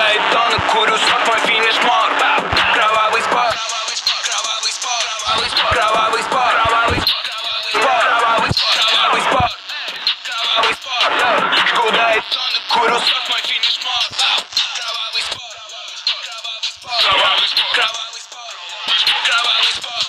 Дейтона, курю сок, мой финиш мор. Кровавый спор, кровавый спор, кровавый спор, кровавый спор, кровавый спор, кровавый спор. Жгу Дейтона, курю сок, мой финиш мор. Кровавый спор, кровавый спор, кровавый спор, кровавый спор.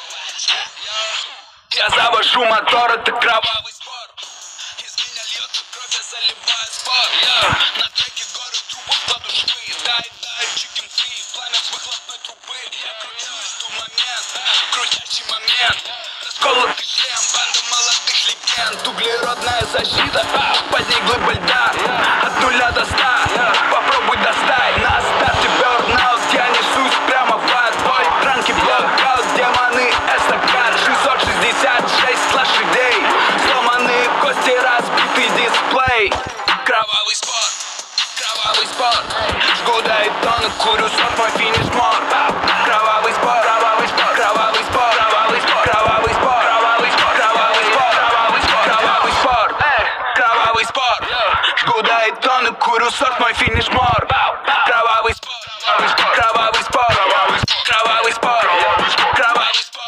Я завожу мотор, это кровавый спор. Из меня льется кровь, я заливаю спор. На треке горы трубы, кладу швы. Дай, chicken free, пламя с выхлопной трубы. Я кручусь, жду момент, крутящий момент. Расколотый шлем, банда молодых легенд. Углеродная защита, под ней глыба льда. От 0 до 100, попробуй достать. На старте burnout, я несусь прямо в ад. Бой, ранки, блокаут, демоны, эстакад. 666 лошадей, сломанные кости, разбитый дисплей. Кровавый спор, кровавый спор. Жгу Дейтона, курю сок, мой финиш мор. Кровавый спор, кровавый спор, кровавый спор, кровавый спор, кровавый спор, кровавый спор, кровавый спор, кровавый спор, кровавый спор, кровавый спор. Жгу Дейтона, курю сок, мой финиш мор. Кровавый спор, кровавый спор, кровавый спор, кровавый спор, кровавый спор.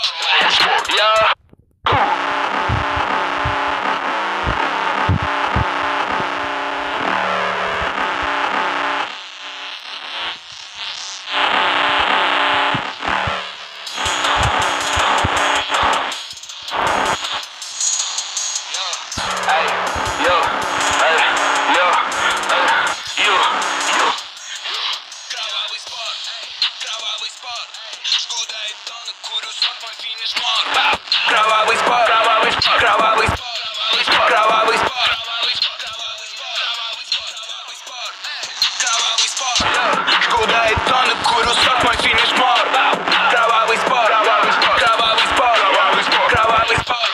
Кровавый спор, кровавый спор. Жгу Дейтона, курю сок, мой финиш мор. Кровавый спор, кровавый спор, кровавый спор, кровавый спор, кровавый спор. Жгу Дейтона, курю сок, мой финиш мор. Кровавый спор, кровавый спор, кровавый спор, кровавый спор.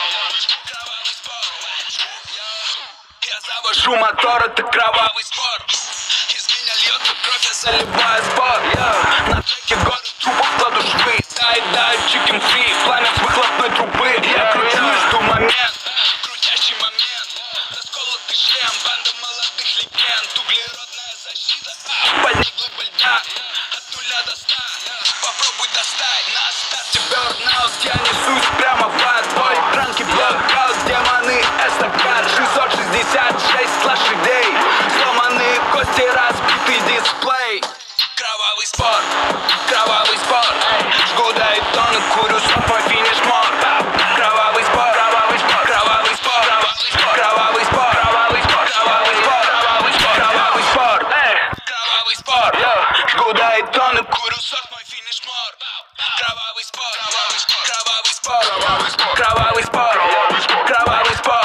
Я завожу мотор, это кровавый спор. Из меня льется кровь, я заливаю спор. На треке горы трубы, кладу швы. Дай, chicken free, пламя с выхлопной трубы. Я кручусь, жду момент, крутящий момент. Расколотый шлем, банда молодых легенд. Углеродная защита, под ней глыба льда. От 0 до 100, попробуй достать. На старте burnout, я несусь прямо в ад. Бой, ранки, блокаут, демоны, эстакад. 666 лошадей, сломанные кости, разбитый дисплей. Кровавый спор, кровавый спор. Жгу Дейтона, курю сок, мой финиш мор. Кровавый спор, кровавый спор, кровавый спор, кровавый спор, кровавый спор, кровавый спор, кровавый спор, кровавый спор. Жгу Дейтона, курю сок, мой финиш мор. Кровавый спор, кровавый спор, кровавый спор, кровавый спор, кровавый спор.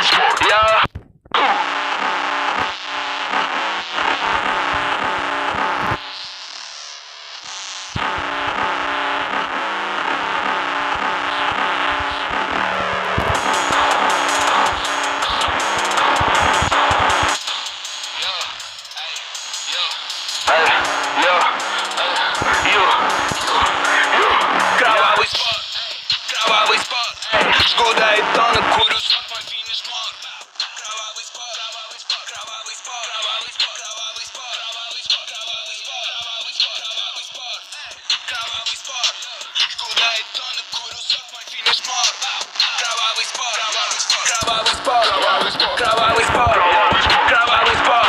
Кровавый спор, кровавый спор. Жгу Дейтона, курю сок, мой финиш мор. Кровавый спор, кровавый спор, кровавый спор, кровавый спор, кровавый спор, кровавый спор, кровавый спор, кровавый спор, кровавый спор. Жгу Дейтона, курю сок, мой финиш мор. Кровавый спор, кровавый спор, кровавый спор, кровавый спор, кровавый спор.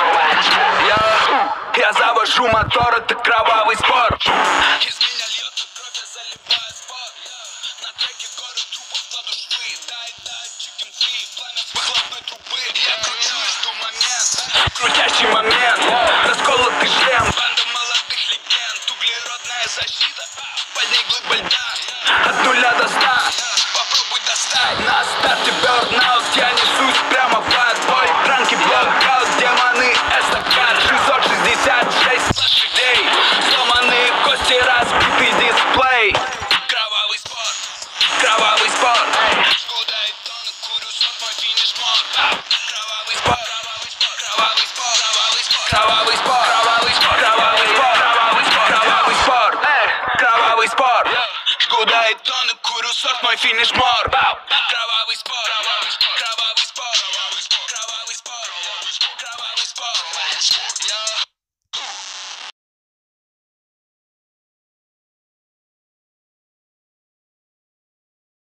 Я завожу мотор, это кровавый спор. Из меня льется кровь, я заливаю спор. На треке горы трубы, кладу швы. Дай, chicken free, пламя с выхлопной трубы. Я кручусь, жду момент, крутящий момент. Расколотый шлем, банда молодых легенд. Углеродная защита, под ней глыба льда. От 0 до 100, попробуй достать. На старте burnout, я несусь прямо в ад. Бой, ранки, блокаут, демоны, эстакад. 666 лошадей, сломанные кости, разбитый дисплей. Кровавый спор, кровавый спор. Жгу Дейтона, курю сок, мой финиш мор. Кровавый спор, кровавый спор, кровавый спор, кровавый спор, кровавый спор, кровавый спор, кровавый спор, кровавый спор. Жгу Дейтона, курю сок, мой финиш мор. Кровавый спор, кровавый спор, кровавый спор, кровавый спор, кровавый спор, кровавый спор.